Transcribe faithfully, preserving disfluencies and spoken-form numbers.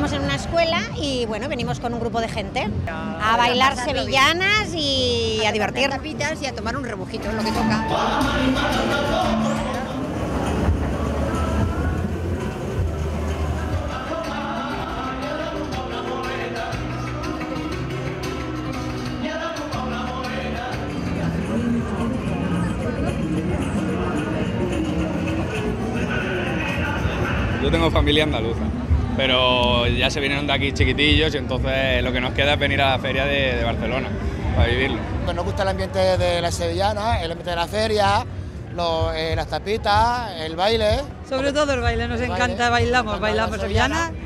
estamos en una escuela y bueno, venimos con un grupo de gente a bailar sevillanas y a divertir. Tapitas y a tomar un rebujito, es lo que toca. Yo tengo familia andaluza, pero ya se vinieron de aquí chiquitillos y entonces lo que nos queda es venir a la feria de, de Barcelona para vivirlo. Pues nos gusta el ambiente de la sevillana, el ambiente de la feria, los, eh, las tapitas, el baile. Sobre todo el baile, nos el encanta, baile. bailamos, bailamos sevillanas